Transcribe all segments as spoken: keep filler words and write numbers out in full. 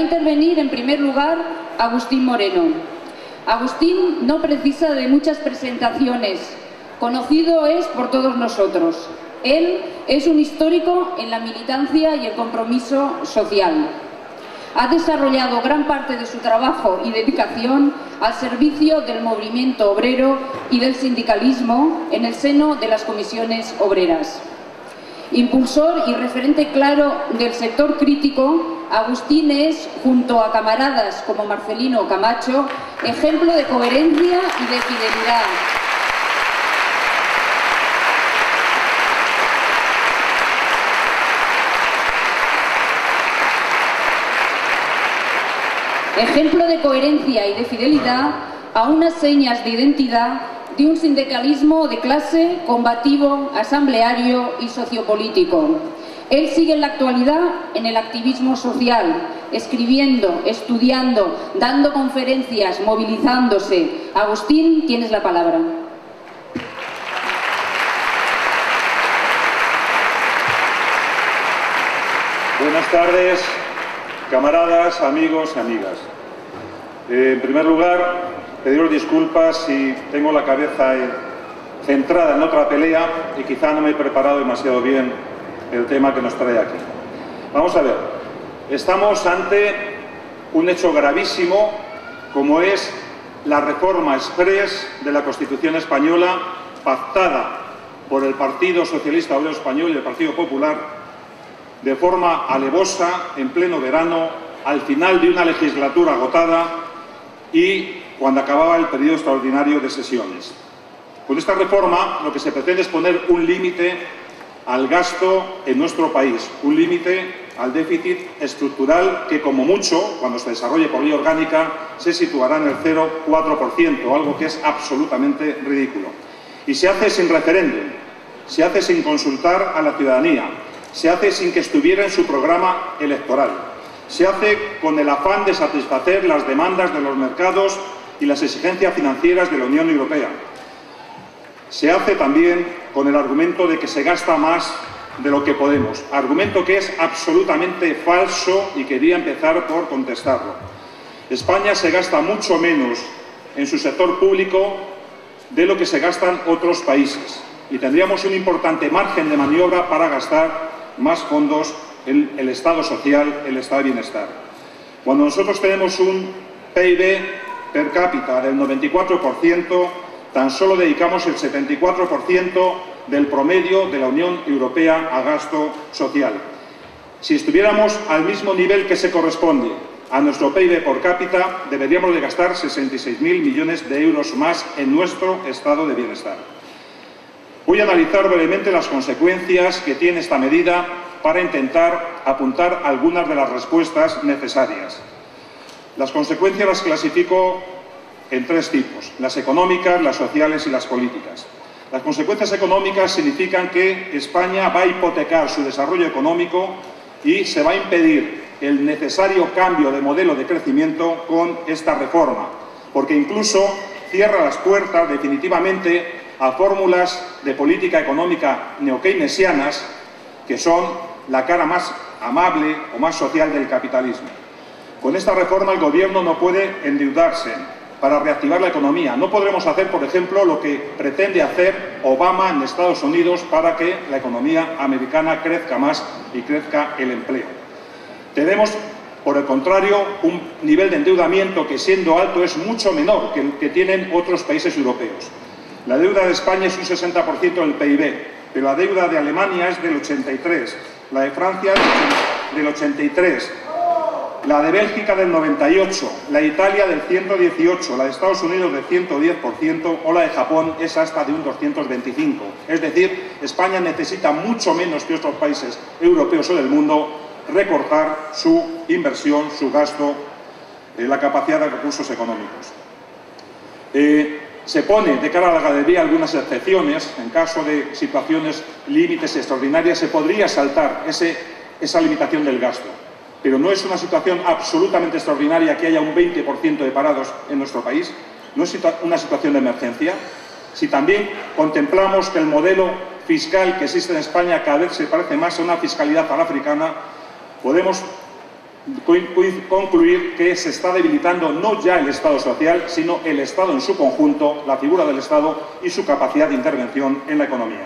intervenir en primer lugar Agustín Moreno. Agustín no precisa de muchas presentaciones, conocido es por todos nosotros. Él es un histórico en la militancia y el compromiso social. Ha desarrollado gran parte de su trabajo y dedicación al servicio del movimiento obrero y del sindicalismo en el seno de las comisiones obreras. Impulsor y referente claro del sector crítico, Agustín es, junto a camaradas como Marcelino Camacho, ejemplo de coherencia y de fidelidad. Ejemplo de coherencia y de fidelidad a unas señas de identidad de un sindicalismo de clase, combativo, asambleario y sociopolítico. Él sigue en la actualidad en el activismo social, escribiendo, estudiando, dando conferencias, movilizándose. Agustín, tienes la palabra. Buenas tardes, camaradas, amigos y amigas. Eh, en primer lugar, pediros disculpas si tengo la cabeza eh, centrada en otra pelea y quizá no me he preparado demasiado bien el tema que nos trae aquí. Vamos a ver, estamos ante un hecho gravísimo como es la reforma exprés de la Constitución española pactada por el Partido Socialista Obrero Español y el Partido Popular de forma alevosa, en pleno verano, al final de una legislatura agotada y cuando acababa el periodo extraordinario de sesiones. Con esta reforma lo que se pretende es poner un límite al gasto en nuestro país, un límite al déficit estructural que como mucho, cuando se desarrolle por ley orgánica, se situará en el cero coma cuatro por ciento, algo que es absolutamente ridículo. Y se hace sin referéndum, se hace sin consultar a la ciudadanía, se hace sin que estuviera en su programa electoral, se hace con el afán de satisfacer las demandas de los mercados y las exigencias financieras de la Unión Europea. Se hace también con el argumento de que se gasta más de lo que podemos, argumento que es absolutamente falso y quería empezar por contestarlo. España se gasta mucho menos en su sector público de lo que se gastan otros países y tendríamos un importante margen de maniobra para gastar más fondos en el Estado social, el Estado de bienestar. Cuando nosotros tenemos un P I B per cápita del noventa y cuatro por ciento, tan solo dedicamos el setenta y cuatro por ciento del promedio de la Unión Europea a gasto social. Si estuviéramos al mismo nivel que se corresponde a nuestro P I B por cápita, deberíamos de gastar sesenta y seis mil millones de euros más en nuestro estado de bienestar. Voy a analizar brevemente las consecuencias que tiene esta medida para intentar apuntar algunas de las respuestas necesarias. Las consecuencias las clasifico en tres tipos: las económicas, las sociales y las políticas. Las consecuencias económicas significan que España va a hipotecar su desarrollo económico y se va a impedir el necesario cambio de modelo de crecimiento con esta reforma, porque incluso cierra las puertas definitivamente a fórmulas de política económica neokeynesianas que son la cara más amable o más social del capitalismo. Con esta reforma el Gobierno no puede endeudarse para reactivar la economía. No podremos hacer, por ejemplo, lo que pretende hacer Obama en Estados Unidos para que la economía americana crezca más y crezca el empleo. Tenemos, por el contrario, un nivel de endeudamiento que, siendo alto, es mucho menor que el que tienen otros países europeos. La deuda de España es un sesenta por ciento del P I B, pero la deuda de Alemania es del ochenta y tres por ciento, la de Francia del ochenta y tres por ciento, la de Bélgica del noventa y ocho por ciento, la de Italia del ciento dieciocho por ciento, la de Estados Unidos del ciento diez por ciento o la de Japón es hasta de un doscientos veinticinco por ciento. Es decir, España necesita mucho menos que otros países europeos o del mundo recortar su inversión, su gasto, eh, la capacidad de recursos económicos. Eh, Se pone de cara a la galería algunas excepciones. En caso de situaciones límites extraordinarias se podría saltar ese, esa limitación del gasto. Pero no es una situación absolutamente extraordinaria que haya un veinte por ciento de parados en nuestro país. No es una situación de emergencia. Si también contemplamos que el modelo fiscal que existe en España cada vez se parece más a una fiscalidad panafricana, podemos concluir que se está debilitando no ya el Estado social, sino el Estado en su conjunto, la figura del Estado y su capacidad de intervención en la economía.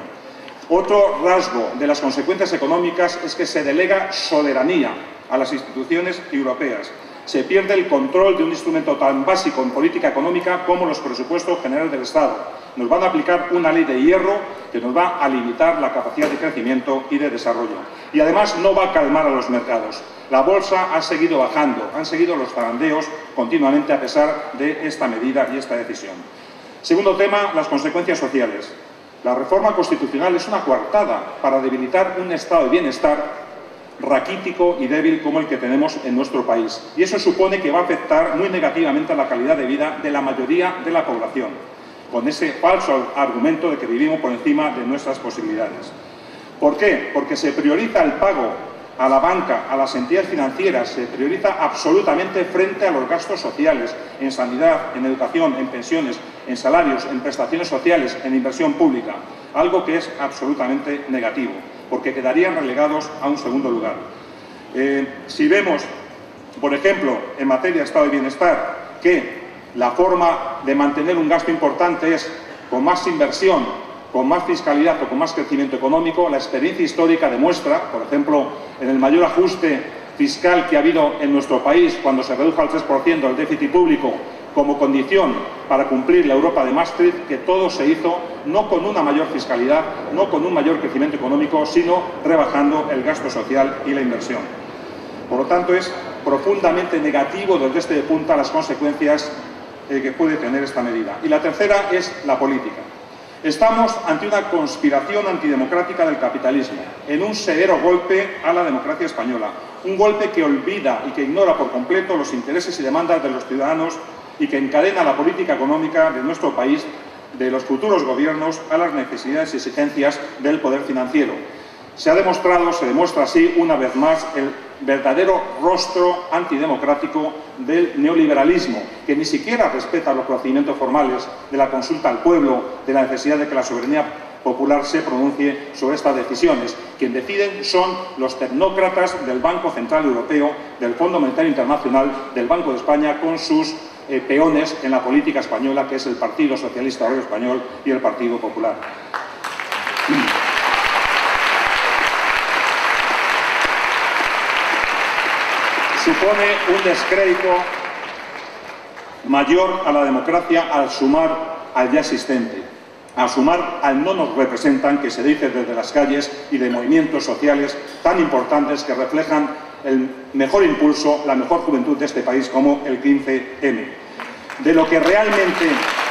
Otro rasgo de las consecuencias económicas es que se delega soberanía a las instituciones europeas. Se pierde el control de un instrumento tan básico en política económica como los presupuestos generales del Estado. Nos van a aplicar una ley de hierro que nos va a limitar la capacidad de crecimiento y de desarrollo. Y además no va a calmar a los mercados. La bolsa ha seguido bajando, han seguido los zarandeos continuamente a pesar de esta medida y esta decisión. Segundo tema, las consecuencias sociales. La reforma constitucional es una coartada para debilitar un estado de bienestar raquítico y débil como el que tenemos en nuestro país. Y eso supone que va a afectar muy negativamente a la calidad de vida de la mayoría de la población, con ese falso argumento de que vivimos por encima de nuestras posibilidades. ¿Por qué? Porque se prioriza el pago a la banca, a las entidades financieras, se prioriza absolutamente frente a los gastos sociales, en sanidad, en educación, en pensiones, en salarios, en prestaciones sociales, en inversión pública, algo que es absolutamente negativo, porque quedarían relegados a un segundo lugar. Eh, si vemos, por ejemplo, en materia de estado de bienestar, que la forma de mantener un gasto importante es con más inversión, con más fiscalidad o con más crecimiento económico, la experiencia histórica demuestra, por ejemplo, en el mayor ajuste fiscal que ha habido en nuestro país cuando se redujo al tres por ciento el déficit público como condición para cumplir la Europa de Maastricht, que todo se hizo no con una mayor fiscalidad, no con un mayor crecimiento económico, sino rebajando el gasto social y la inversión. Por lo tanto, es profundamente negativo desde este punto a las consecuencias eh, que puede tener esta medida. Y la tercera es la política. Estamos ante una conspiración antidemocrática del capitalismo, en un severo golpe a la democracia española, un golpe que olvida y que ignora por completo los intereses y demandas de los ciudadanos y que encadena la política económica de nuestro país, de los futuros gobiernos, a las necesidades y exigencias del poder financiero. Se ha demostrado, se demuestra así una vez más el verdadero rostro antidemocrático del neoliberalismo, que ni siquiera respeta los procedimientos formales de la consulta al pueblo, de la necesidad de que la soberanía popular se pronuncie sobre estas decisiones. Quien deciden son los tecnócratas del Banco Central Europeo, del Fondo Monetario Internacional, del Banco de España, con sus eh, peones en la política española, que es el Partido Socialista Obrero Español y el Partido Popular. Supone un descrédito mayor a la democracia al sumar al ya existente, a sumar al no nos representan, que se dice desde las calles y de movimientos sociales tan importantes que reflejan el mejor impulso, la mejor juventud de este país, como el quince eme. De lo que realmente,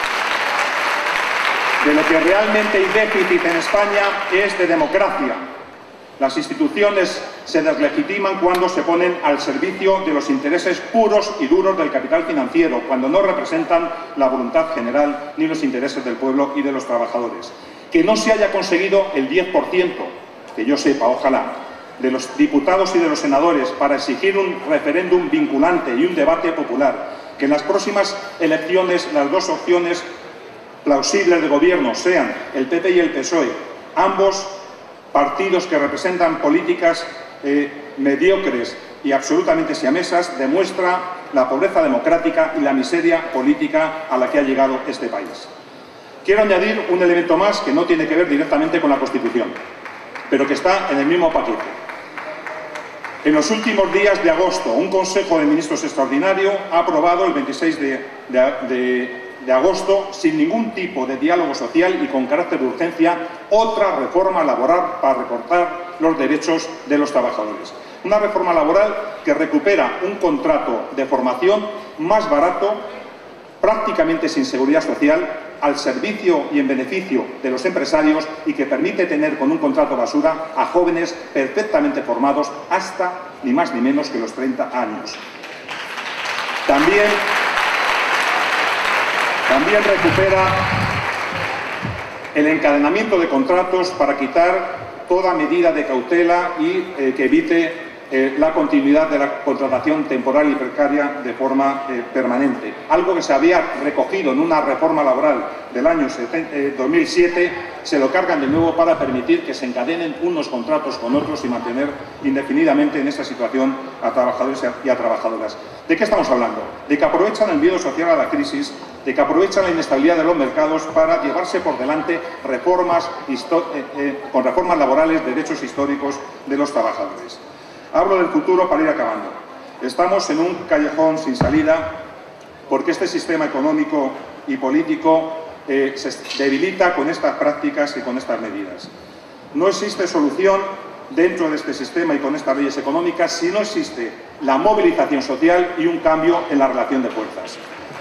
de lo que realmente hay déficit en España es de democracia. Las instituciones se deslegitiman cuando se ponen al servicio de los intereses puros y duros del capital financiero, cuando no representan la voluntad general ni los intereses del pueblo y de los trabajadores. Que no se haya conseguido el diez por ciento, que yo sepa, ojalá, de los diputados y de los senadores para exigir un referéndum vinculante y un debate popular, que en las próximas elecciones las dos opciones plausibles de gobierno sean el pe pe y el pe ese o e, ambos partidos que representan políticas eh, mediocres y absolutamente siamesas, demuestra la pobreza democrática y la miseria política a la que ha llegado este país. Quiero añadir un elemento más que no tiene que ver directamente con la Constitución, pero que está en el mismo paquete. En los últimos días de agosto, un Consejo de Ministros extraordinario ha aprobado el veintiséis de, de, de de agosto, sin ningún tipo de diálogo social y con carácter de urgencia, otra reforma laboral para recortar los derechos de los trabajadores. Una reforma laboral que recupera un contrato de formación más barato, prácticamente sin seguridad social, al servicio y en beneficio de los empresarios y que permite tener con un contrato basura a jóvenes perfectamente formados hasta ni más ni menos que los treinta años. También También recupera el encadenamiento de contratos para quitar toda medida de cautela y eh, que evite eh, la continuidad de la contratación temporal y precaria de forma eh, permanente. Algo que se había recogido en una reforma laboral del año dos mil siete, se lo cargan de nuevo para permitir que se encadenen unos contratos con otros y mantener indefinidamente en esta situación a trabajadores y a trabajadoras. ¿De qué estamos hablando? De que aprovechan el miedo social a la crisis, de que aprovechan la inestabilidad de los mercados para llevarse por delante reformas eh, eh, con reformas laborales, derechos históricos de los trabajadores. Hablo del futuro para ir acabando. Estamos en un callejón sin salida porque este sistema económico y político eh, se debilita con estas prácticas y con estas medidas. No existe solución dentro de este sistema y con estas leyes económicas si no existe la movilización social y un cambio en la relación de fuerzas.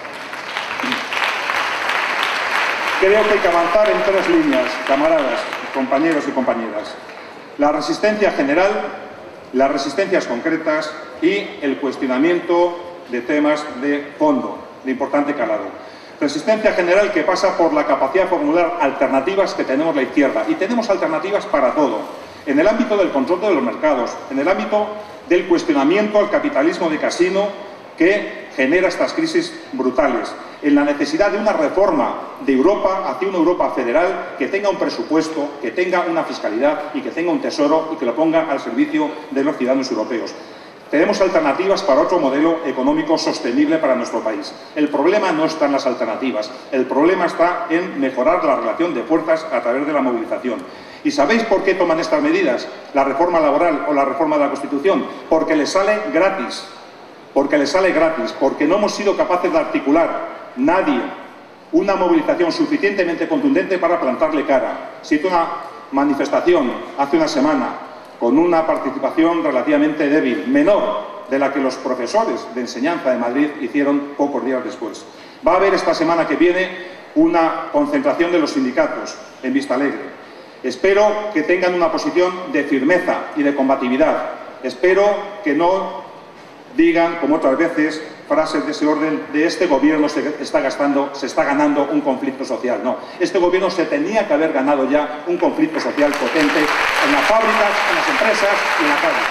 Creo que hay que avanzar en tres líneas, camaradas, compañeros y compañeras. La resistencia general, las resistencias concretas y el cuestionamiento de temas de fondo, de importante calado. Resistencia general que pasa por la capacidad de formular alternativas que tenemos la izquierda. Y tenemos alternativas para todo. En el ámbito del control de los mercados, en el ámbito del cuestionamiento al capitalismo de casino que genera estas crisis brutales, en la necesidad de una reforma de Europa hacia una Europa federal que tenga un presupuesto, que tenga una fiscalidad y que tenga un tesoro y que lo ponga al servicio de los ciudadanos europeos. Tenemos alternativas para otro modelo económico sostenible para nuestro país. El problema no está en las alternativas, el problema está en mejorar la relación de fuerzas a través de la movilización. ¿Y sabéis por qué toman estas medidas? La reforma laboral o la reforma de la Constitución. Porque les sale gratis. Porque les sale gratis. Porque no hemos sido capaces de articular nadie una movilización suficientemente contundente para plantarle cara. Se hizo una manifestación hace una semana con una participación relativamente débil, menor de la que los profesores de enseñanza de Madrid hicieron pocos días después. Va a haber esta semana que viene una concentración de los sindicatos en Vistalegre. Espero que tengan una posición de firmeza y de combatividad. Espero que no digan, como otras veces, frases de ese orden de este gobierno se está gastando, se está ganando un conflicto social. No, este gobierno se tenía que haber ganado ya un conflicto social potente en las fábricas, en las empresas y en la calle.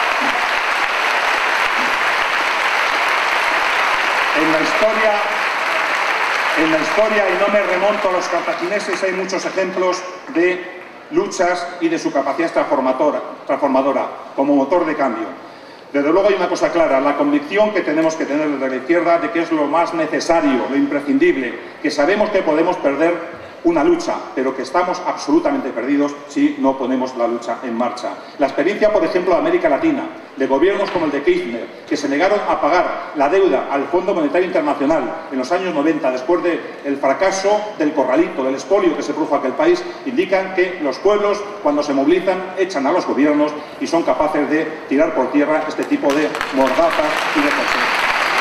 En la historia, en la historia, y no me remonto a los cartagineses, hay muchos ejemplos de luchas y de su capacidad transformadora, transformadora como motor de cambio. Desde luego hay una cosa clara, la convicción que tenemos que tener desde la izquierda de que es lo más necesario, lo imprescindible, que sabemos que podemos perder una lucha, pero que estamos absolutamente perdidos si no ponemos la lucha en marcha. La experiencia, por ejemplo, de América Latina, de gobiernos como el de Kirchner, que se negaron a pagar la deuda al Fondo Monetario Internacional en los años noventa, después del fracaso del corralito, del expolio que se produjo en aquel país, indican que los pueblos, cuando se movilizan, echan a los gobiernos y son capaces de tirar por tierra este tipo de mordazas y de consejos.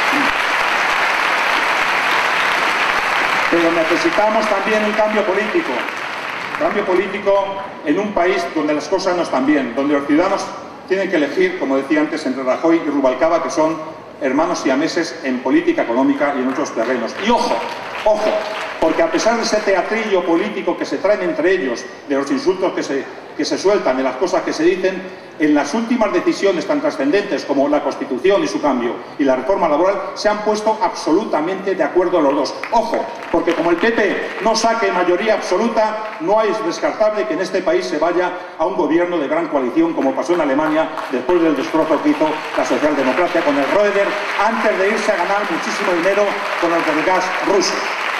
Pero necesitamos también un cambio político, cambio político en un país donde las cosas no están bien, donde los ciudadanos tienen que elegir, como decía antes, entre Rajoy y Rubalcaba, que son hermanos siameses en política económica y en otros terrenos. Y ojo, ojo, porque a pesar de ese teatrillo político que se traen entre ellos, de los insultos que se, que se sueltan, de las cosas que se dicen, en las últimas decisiones tan trascendentes como la Constitución y su cambio y la reforma laboral, se han puesto absolutamente de acuerdo los dos. Ojo, porque como el P P no saque mayoría absoluta, no es descartable que en este país se vaya a un gobierno de gran coalición, como pasó en Alemania después del destrozo que hizo la socialdemocracia con el Röder, antes de irse a ganar muchísimo dinero con el del gas ruso.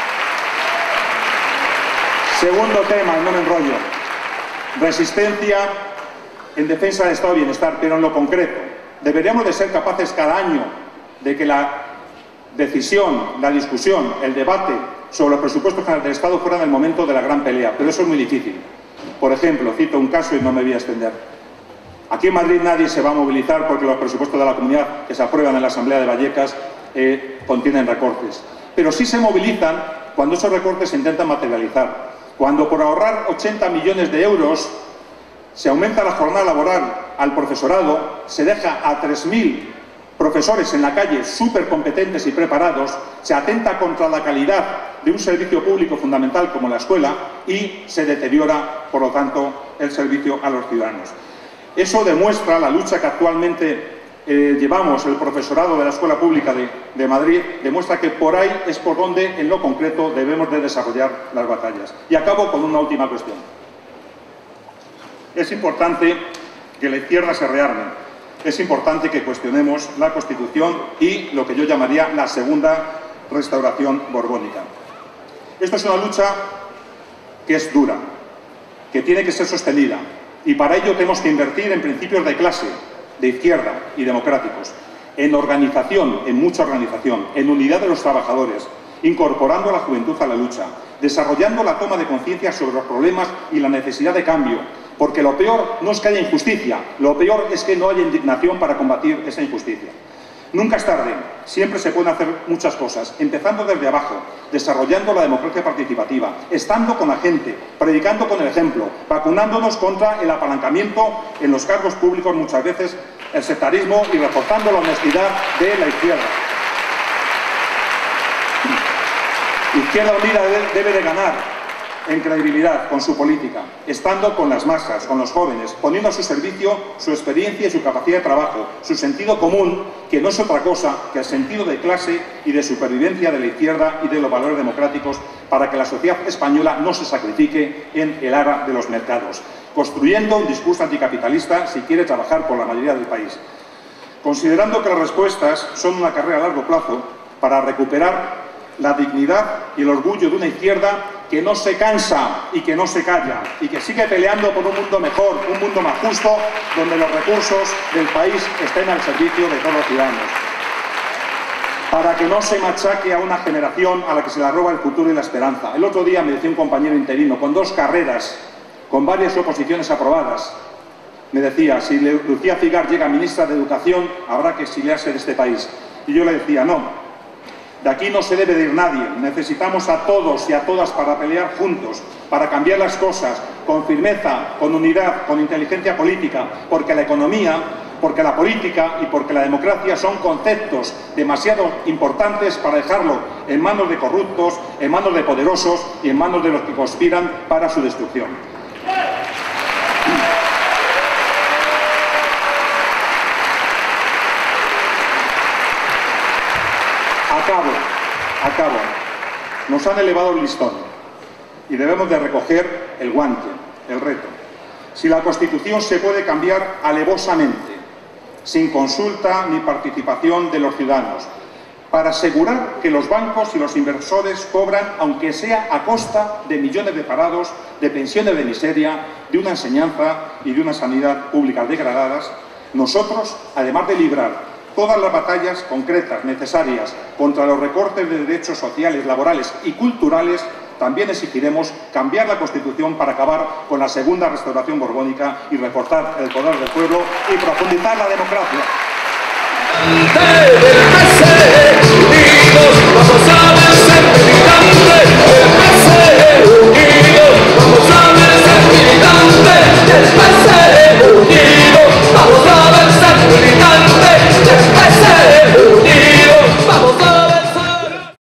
Segundo tema, y no me enrollo, resistencia en defensa del estado de bienestar, pero en lo concreto. Deberíamos de ser capaces cada año de que la decisión, la discusión, el debate sobre los presupuestos generales del Estado fuera en el momento de la gran pelea, pero eso es muy difícil. Por ejemplo, cito un caso y no me voy a extender. Aquí en Madrid nadie se va a movilizar porque los presupuestos de la comunidad que se aprueban en la Asamblea de Vallecas eh, contienen recortes. Pero sí se movilizan cuando esos recortes se intentan materializar. Cuando por ahorrar ochenta millones de euros se aumenta la jornada laboral al profesorado, se deja a tres mil profesores en la calle súper competentes y preparados, se atenta contra la calidad de un servicio público fundamental como la escuela y se deteriora, por lo tanto, el servicio a los ciudadanos. Eso demuestra la lucha que actualmente eh, llevamos, el profesorado de la Escuela Pública de, de Madrid, demuestra que por ahí es por donde, en lo concreto, debemos de desarrollar las batallas. Y acabo con una última cuestión. Es importante que la izquierda se rearme. Es importante que cuestionemos la Constitución y lo que yo llamaría la segunda restauración borbónica. Esto es una lucha que es dura, que tiene que ser sostenida, y para ello tenemos que invertir en principios de clase, de izquierda y democráticos, en organización, en mucha organización, en unidad de los trabajadores, incorporando a la juventud a la lucha, desarrollando la toma de conciencia sobre los problemas y la necesidad de cambio, porque lo peor no es que haya injusticia, lo peor es que no haya indignación para combatir esa injusticia. Nunca es tarde, siempre se pueden hacer muchas cosas, empezando desde abajo, desarrollando la democracia participativa, estando con la gente, predicando con el ejemplo, vacunándonos contra el apalancamiento en los cargos públicos, muchas veces el sectarismo, y reforzando la honestidad de la izquierda. Izquierda Unida debe de ganar en credibilidad con su política, estando con las masas, con los jóvenes, poniendo a su servicio su experiencia y su capacidad de trabajo, su sentido común, que no es otra cosa que el sentido de clase y de supervivencia de la izquierda y de los valores democráticos, para que la sociedad española no se sacrifique en el ara de los mercados, construyendo un discurso anticapitalista si quiere trabajar por la mayoría del país. Considerando que las respuestas son una carrera a largo plazo para recuperar la dignidad y el orgullo de una izquierda que no se cansa y que no se calla y que sigue peleando por un mundo mejor, un mundo más justo, donde los recursos del país estén al servicio de todos los ciudadanos. Para que no se machaque a una generación a la que se la roba el futuro y la esperanza. El otro día me decía un compañero interino, con dos carreras, con varias oposiciones aprobadas, me decía, si Lucía Figar llega ministra de Educación, habrá que exiliarse de este país. Y yo le decía, no. De aquí no se debe de ir nadie, necesitamos a todos y a todas para pelear juntos, para cambiar las cosas, con firmeza, con unidad, con inteligencia política, porque la economía, porque la política y porque la democracia son conceptos demasiado importantes para dejarlo en manos de corruptos, en manos de poderosos y en manos de los que conspiran para su destrucción. Acabo, acabo. Nos han elevado el listón y debemos de recoger el guante, el reto. Si la Constitución se puede cambiar alevosamente, sin consulta ni participación de los ciudadanos, para asegurar que los bancos y los inversores cobran, aunque sea a costa de millones de parados, de pensiones de miseria, de una enseñanza y de una sanidad pública degradadas, nosotros, además de librar todas las batallas concretas necesarias contra los recortes de derechos sociales, laborales y culturales, también exigiremos cambiar la Constitución para acabar con la segunda restauración borbónica y reforzar el poder del pueblo y profundizar la democracia.